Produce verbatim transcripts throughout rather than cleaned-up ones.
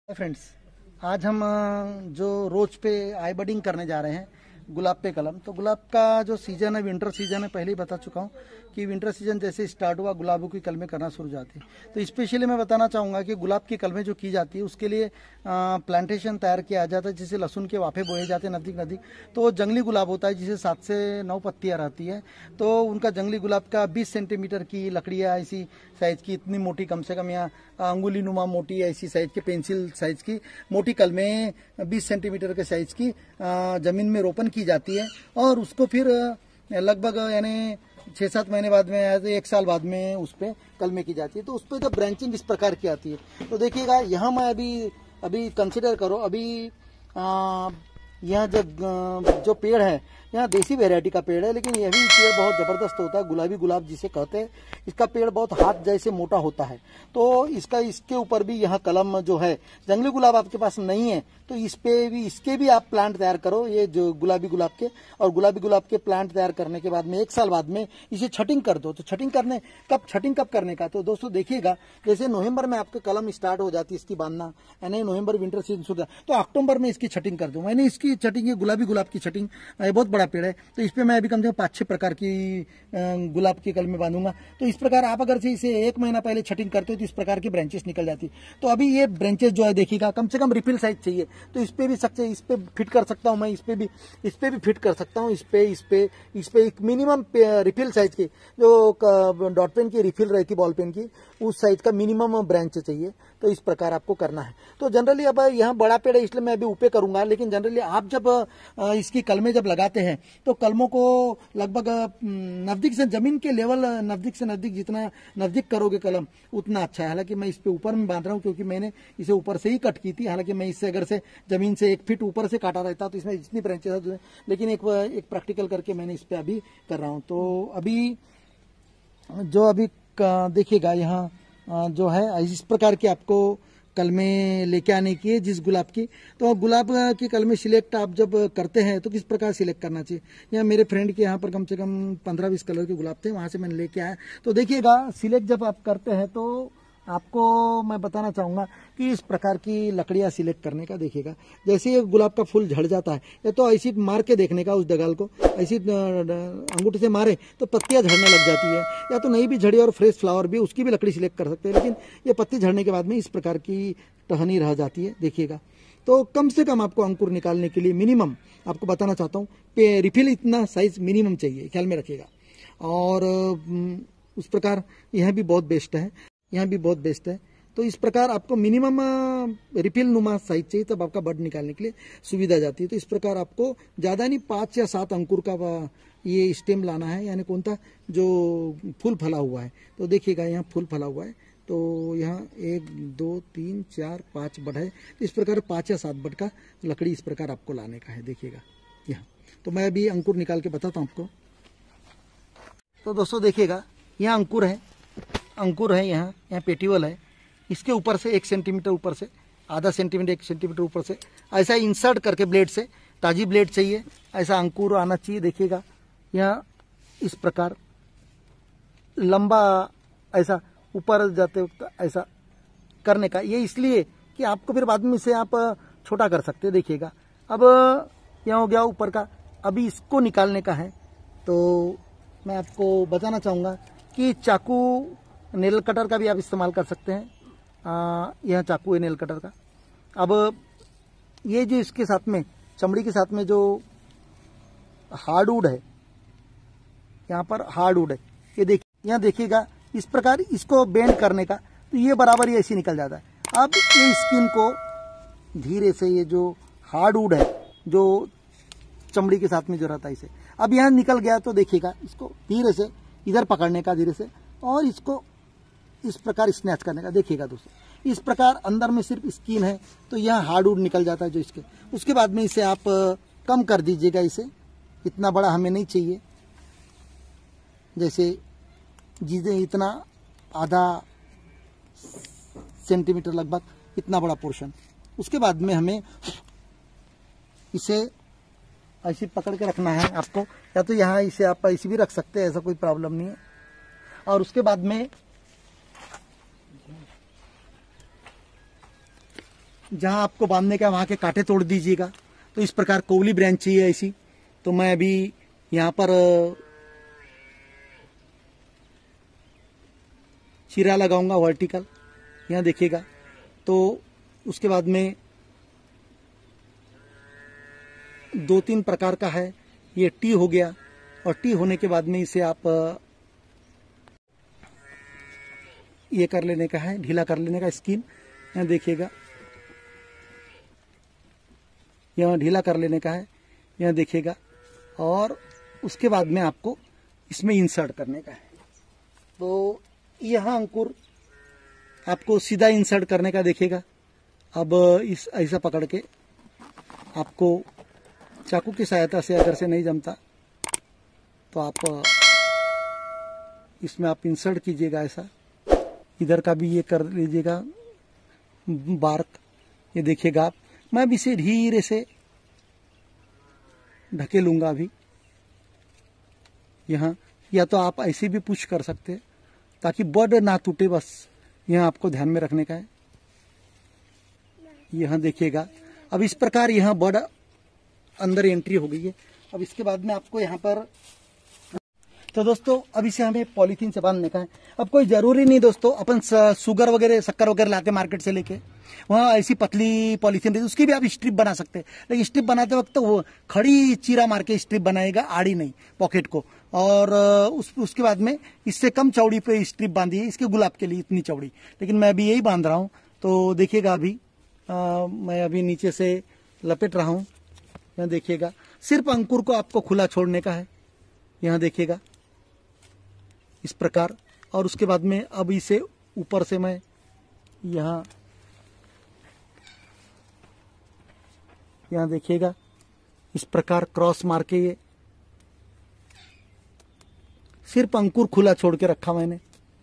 Friends, आज हम अ, जो रोज पे आई बडिंग करने जा रहे हैं गुलाब पे कलम। तो गुलाब का जो सीजन है विंटर सीजन है, पहले ही बता चुका हूँ कि विंटर सीजन जैसे स्टार्ट हुआ गुलाबों की कलमें करना शुरू हो जाती है। तो स्पेशली मैं बताना चाहूँगा कि गुलाब की कलमें जो की जाती है उसके लिए प्लांटेशन तैयार किया जाता है, जिसे लहसुन के वाफे बोए जाते हैं नज़दीक नज़दीक। तो वो जंगली गुलाब होता है जिसे सात से नौ पत्तियाँ रहती है। तो उनका जंगली गुलाब का बीस सेंटीमीटर की लकड़ियाँ ऐसी साइज़ की, इतनी मोटी, कम से कम यहाँ अंगुली नुमा मोटी ऐसी साइज़ की, पेंसिल साइज़ की मोटी कलमें बीस सेंटीमीटर के साइज़ की ज़मीन में रोपण की जाती है। और उसको फिर लगभग यानी छः सात महीने बाद में, एक साल बाद में उस पर कलमें की जाती है। तो उस पर जब ब्रांचिंग इस प्रकार की आती है तो देखिएगा यहाँ मैं अभी अभी कंसिडर करो, अभी यह जब जो पेड़ है यहाँ देसी वैरायटी का पेड़ है, लेकिन यह भी पेड़ बहुत ज़बरदस्त होता है, गुलाबी गुलाब जिसे कहते हैं। इसका पेड़ बहुत हाथ जैसे मोटा होता है। तो इसका इसके ऊपर भी यहाँ कलम जो है, जंगली गुलाब आपके पास नहीं है तो इस पे भी इसके भी आप प्लांट तैयार करो, ये जो गुलाबी गुलाब के। और गुलाबी गुलाब के प्लांट तैयार करने के बाद में एक साल बाद में इसे छटिंग कर दो। तो छटिंग करने कब छटिंग कब करने का, तो दोस्तों देखिएगा, जैसे नवंबर में आपका कलम स्टार्ट हो जाती है इसकी बांधना, यानी नवंबर विंटर सीजन शुरू, तो अक्टूबर में इसकी छटिंग कर दो। मैंने इसकी छटिंग है गुलाबी गुलाब की छटिंग, बहुत बड़ा पेड़ है तो इस पर मैं अभी कम से कम पाँच छः प्रकार की गुलाब की कलमें बांधूंगा। तो इस प्रकार आप अगर से इसे एक महीना पहले छटिंग करते हो तो इस प्रकार की ब्रांचेस निकल जाती है। तो अभी ये ब्रांचेस जो है देखिएगा, कम से कम रिफिल साइज चाहिए तो इस पे भी सकते, इस पे फिट कर सकता हूँ मैं, इस पे भी इस पे भी फिट कर सकता हूँ, इस पे इस पे इस पे एक मिनिमम रिफिल साइज की, जो डॉट पेन की रिफिल रहती बॉल पेन की, उस साइज का मिनिमम ब्रांच चाहिए। तो इस प्रकार आपको करना है। तो जनरली अब यहाँ बड़ा पेड़ है इसलिए मैं अभी ऊपर करूंगा, लेकिन जनरली आप जब इसकी कलमें जब लगाते हैं तो कलमों को लगभग नजदीक से जमीन के लेवल, नजदीक से नजदीक, जितना नजदीक करोगे कलम उतना अच्छा है। हालांकि मैं इस पे ऊपर में बांध रहा हूँ क्योंकि मैंने इसे ऊपर से ही कट की थी। हालांकि मैं इससे अगर से जमीन से एक फीट ऊपर से काटा रहता तो इसमें जितनी ब्रांचेस है, लेकिन एक एक प्रैक्टिकल करके मैंने इस पे अभी कर रहा हूँ। तो अभी जो अभी देखिएगा यहाँ जो है इस प्रकार की आपको कलमें लेके आने की है जिस गुलाब की। तो गुलाब की कलमें सिलेक्ट आप जब करते हैं तो किस प्रकार सिलेक्ट करना चाहिए। यहाँ मेरे फ्रेंड के यहाँ पर कम से कम पंद्रह बीस कलर के गुलाब थे, वहाँ से मैंने लेके आया। तो देखिएगा सिलेक्ट जब आप करते हैं तो आपको मैं बताना चाहूँगा कि इस प्रकार की लकड़ियाँ सिलेक्ट करने का देखिएगा। जैसे ये गुलाब का फूल झड़ जाता है या तो ऐसी मार के देखने का, उस डगाल को ऐसी अंगूठे से मारे तो पत्तियाँ झड़ने लग जाती है, या तो नहीं भी झड़ी और फ्रेश फ्लावर भी, उसकी भी लकड़ी सिलेक्ट कर सकते हैं। लेकिन ये पत्ती झड़ने के बाद में इस प्रकार की टहनी रह जाती है, देखिएगा। तो कम से कम आपको अंकुर निकालने के लिए मिनिमम आपको बताना चाहता हूँ, रिफिल इतना साइज मिनिमम चाहिए, ख्याल में रखिएगा। और उस प्रकार यह भी बहुत बेस्ट है, यहाँ भी बहुत बेस्ट है। तो इस प्रकार आपको मिनिमम रिफिल नुमा साइज चाहिए, तब आपका बड निकालने के लिए सुविधा जाती है। तो इस प्रकार आपको ज़्यादा नहीं, पाँच या सात अंकुर का ये स्टेम लाना है, यानी कौन सा जो फूल फला हुआ है। तो देखिएगा यहाँ फूल फला हुआ है, तो यहाँ एक दो तीन चार पाँच बड है। तो इस प्रकार पाँच या सात बड का लकड़ी इस प्रकार आपको लाने का है, देखिएगा यहाँ। तो मैं अभी अंकुर निकाल के बताता हूँ आपको। तो दोस्तों देखिएगा यहाँ अंकुर है, अंकुर है यहाँ, यहाँ पेटिवल है, इसके ऊपर से एक सेंटीमीटर ऊपर से, आधा सेंटीमीटर एक सेंटीमीटर ऊपर से ऐसा इंसर्ट करके ब्लेड से, ताजी ब्लेड चाहिए, ऐसा अंकुर आना चाहिए। देखिएगा यहाँ इस प्रकार लंबा ऐसा ऊपर जाते ऐसा करने का, ये इसलिए कि आपको फिर बाद में इसे आप छोटा कर सकते हैं। देखिएगा अब यहाँ हो गया ऊपर का, अभी इसको निकालने का है। तो मैं आपको बताना चाहूँगा कि चाकू, नेल कटर का भी आप इस्तेमाल कर सकते हैं। यह चाकू है नेल कटर का। अब ये जो इसके साथ में, चमड़ी के साथ में जो हार्डवुड है, यहाँ पर हार्डवुड है, ये देखिए, यहाँ देखिएगा इस प्रकार इसको बेंड करने का, तो ये बराबर ही ऐसे निकल जाता है। अब ये स्किन को धीरे से, ये जो हार्डवुड है जो चमड़ी के साथ में जो रहता है, इसे अब यहाँ निकल गया तो देखिएगा इसको धीरे से इधर पकड़ने का, धीरे से, और इसको इस प्रकार स्नैच करने का। देखिएगा दोस्तों इस प्रकार अंदर में सिर्फ स्किन है तो यहाँ हार्डवुड निकल जाता है जो इसके। उसके बाद में इसे आप कम कर दीजिएगा, इसे इतना बड़ा हमें नहीं चाहिए, जैसे जिसे इतना आधा सेंटीमीटर लगभग, इतना बड़ा पोर्शन। उसके बाद में हमें इसे ऐसे पकड़ के रखना है आपको, या तो यहाँ इसे आप ऐसे भी रख सकते हैं, ऐसा कोई प्रॉब्लम नहीं है। और उसके बाद में जहां आपको बांधने का वहां के कांटे तोड़ दीजिएगा। तो इस प्रकार कोवली ब्रांच चाहिए ऐसी। तो मैं अभी यहाँ पर चीरा लगाऊंगा वर्टिकल, यहाँ देखिएगा। तो उसके बाद में दो तीन प्रकार का है, ये टी हो गया, और टी होने के बाद में इसे आप ये कर लेने का है, ढीला कर लेने का स्किन, यहाँ देखिएगा, यहाँ ढीला कर लेने का है, यहाँ देखिएगा। और उसके बाद में आपको इसमें इंसर्ट करने का है। तो यहाँ अंकुर आपको सीधा इंसर्ट करने का देखिएगा। अब इस ऐसा पकड़ के आपको चाकू की सहायता से, अगर से नहीं जमता तो आप इसमें आप इंसर्ट कीजिएगा ऐसा। इधर का भी ये कर लीजिएगा बार्क, ये देखिएगा आप। मैं भी इसे धीरे से ढके लूंगा अभी यहाँ, या तो आप ऐसे भी पुश कर सकते हैं ताकि बड ना टूटे, बस यहाँ आपको ध्यान में रखने का है। यहाँ देखिएगा, अब इस प्रकार यहाँ बड अंदर एंट्री हो गई है। अब इसके बाद में आपको यहाँ पर, तो दोस्तों अब इसे हमें पॉलीथीन से बांधने का है। अब कोई जरूरी नहीं दोस्तों, अपन शुगर वगैरह शक्कर वगैरह लाते मार्केट से लेके, वहाँ ऐसी पतली पॉलीथीन रहती, उसकी भी आप स्ट्रिप बना सकते हैं। लेकिन स्ट्रिप बनाते वक्त तो वो खड़ी चीरा मार के स्ट्रिप बनाएगा, आड़ी नहीं पॉकेट को। और उस उसके बाद में इससे कम चौड़ी पे स्ट्रिप बांधी है, इसके गुलाब के लिए इतनी चौड़ी, लेकिन मैं अभी यही बांध रहा हूँ। तो देखिएगा अभी आ, मैं अभी नीचे से लपेट रहा हूँ, यहाँ देखिएगा। सिर्फ अंकुर को आपको खुला छोड़ने का है, यहाँ देखिएगा इस प्रकार। और उसके बाद में अब इसे ऊपर से मैं यहाँ यहाँ देखिएगा इस प्रकार क्रॉस मार के, ये सिर्फ अंकुर खुला छोड़ के रखा मैंने।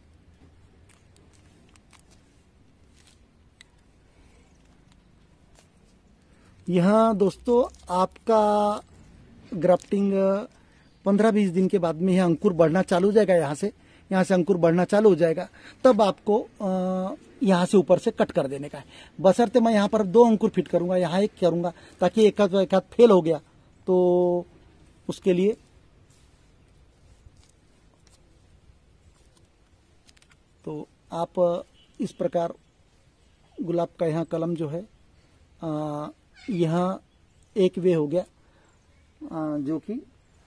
यहाँ दोस्तों आपका ग्राफ्टिंग पंद्रह बीस दिन के बाद में यह अंकुर बढ़ना चालू हो जाएगा। यहाँ से यहाँ से अंकुर बढ़ना चालू हो जाएगा, तब आपको यहाँ से ऊपर से कट कर देने का है। बशर्ते मैं यहाँ पर दो अंकुर फिट करूंगा, यहाँ एक करूंगा, ताकि एक हाथ एक हाथ फेल हो गया तो उसके लिए तो आप इस प्रकार गुलाब का यहाँ कलम जो है, यहाँ एक वे हो गया, आ, जो कि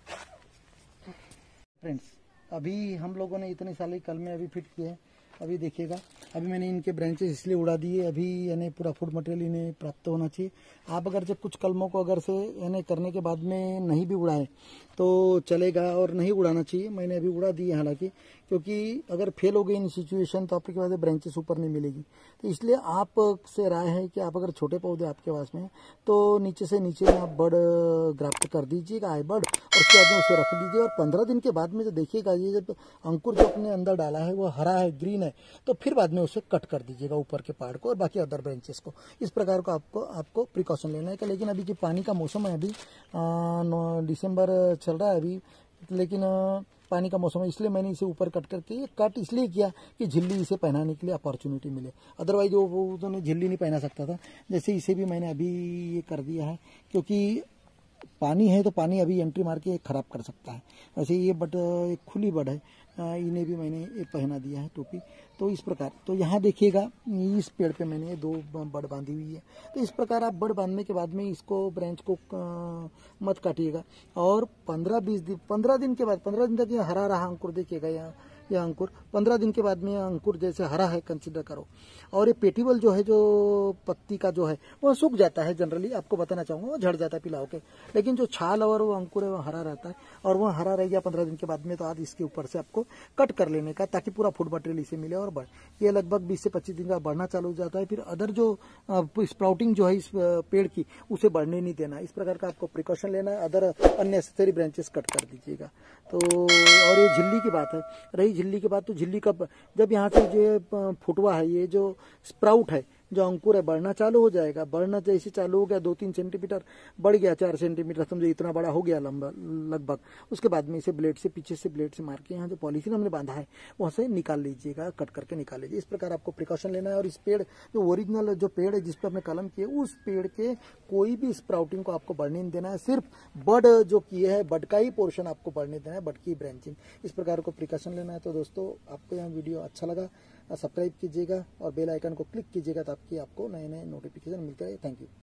फ्रेंड्स अभी हम लोगों ने इतने सारे कलमें अभी फिट किए हैं। अभी देखिएगा, अभी मैंने इनके ब्रांचेस इसलिए उड़ा दिए, अभी यानी पूरा फूड मटेरियल इन्हें प्राप्त होना चाहिए। आप अगर जब कुछ कलमों को अगर से यानी करने के बाद में नहीं भी उड़ाए तो चलेगा, और नहीं उड़ाना चाहिए। मैंने अभी उड़ा दिए हालांकि, क्योंकि अगर फेल हो गई इन सिचुएशन तो आपके पास ब्रांचेस ऊपर नहीं मिलेगी। तो इसलिए आप से राय है कि आप अगर छोटे पौधे आपके पास में तो नीचे से नीचे में आप बड ग्राफ्ट कर दीजिएगा, आई बड, और उसके बाद में उसे रख दीजिए। और पंद्रह दिन के बाद में जो देखिएगा, ये जब अंकुर जो अपने अंदर डाला है वो हरा है, ग्रीन है, तो फिर बाद में उसे कट कर दीजिएगा ऊपर के पार्ट को और बाकी अदर ब्रांचेस को। इस प्रकार को आपको आपको प्रिकॉशन लेना है। लेकिन अभी जो पानी का मौसम है, अभी दिसंबर चल रहा है अभी, लेकिन आ, पानी का मौसम है, इसलिए मैंने इसे ऊपर कट करके ये कट इसलिए किया कि झिल्ली इसे पहनाने के लिए अपॉर्चुनिटी मिले। अदरवाइज वो वो उन्होंने झिल्ली नहीं पहना सकता था। जैसे इसे भी मैंने अभी ये कर दिया है, क्योंकि पानी है तो पानी अभी एंट्री मार के खराब कर सकता है। वैसे ये बट एक खुली बड है, इन्हें भी मैंने ये पहना दिया है टोपी। तो इस प्रकार, तो यहाँ देखिएगा इस पेड़ पे मैंने दो बड बांधी हुई है। तो इस प्रकार आप बड बांधने के बाद में इसको ब्रांच को मत काटिएगा। और पंद्रह बीस दिन पंद्रह दिन के बाद पंद्रह दिन तक ये हरा रहा अंकुर देखिएगा, यहाँ यह अंकुर पंद्रह दिन के बाद में अंकुर जैसे हरा है कंसिडर करो। और ये पेटीबल जो है, जो पत्ती का जो है वो सूख जाता है, जनरली आपको बताना चाहूंगा, वो झड़ जाता है पिला होके। लेकिन जो छाल और वो अंकुर है वो हरा रहता है, और वो हरा रह गया पंद्रह दिन के बाद में, तो आज इसके ऊपर से आपको कट कर लेने का, ताकि पूरा फूड मटेरियल इसे मिले और बढ़। ये लगभग बीस से पच्चीस दिन का बढ़ना चालू हो जाता है। फिर अदर जो स्प्राउटिंग जो है इस पेड़ की, उसे बढ़ने नहीं देना। इस प्रकार का आपको प्रिकॉशन लेना है। अदर अननेसेसरी ब्रांचेस कट कर दीजिएगा। तो और ये झिल्ली की बात है, रही झिल्ली के बाद, तो झिल्ली का जब यहाँ से जो फुटवा है, ये जो स्प्राउट है, जो अंकुर है बढ़ना चालू हो जाएगा। बढ़ना जैसे चालू हो गया, दो तीन सेंटीमीटर बढ़ गया, चार सेंटीमीटर समझो इतना बड़ा हो गया लंबा लगभग, उसके बाद में इसे ब्लेड से पीछे से ब्लेड से मार के यहाँ जो पॉलीथीन हमने बांधा है वहाँ से निकाल लीजिएगा, कट करके निकाल लीजिए। इस प्रकार आपको प्रिकॉशन लेना है। और इस पेड़ जो ओरिजिनल जो पेड़ है जिस पर आपने कलम किए, उस पेड़ के कोई भी स्प्राउटिंग को आपको बढ़ने नहीं देना है, सिर्फ बड जो किए है बड का ही पोर्शन आपको बढ़ने देना है, बड की ब्रांचिंग। इस प्रकार को प्रिकॉशन लेना है। तो दोस्तों आपको यहाँ वीडियो अच्छा लगा सब्सक्राइब कीजिएगा और बेल आइकन को क्लिक कीजिएगा ताकि आपको नए नए नोटिफिकेशन मिलते रहे। Thank you.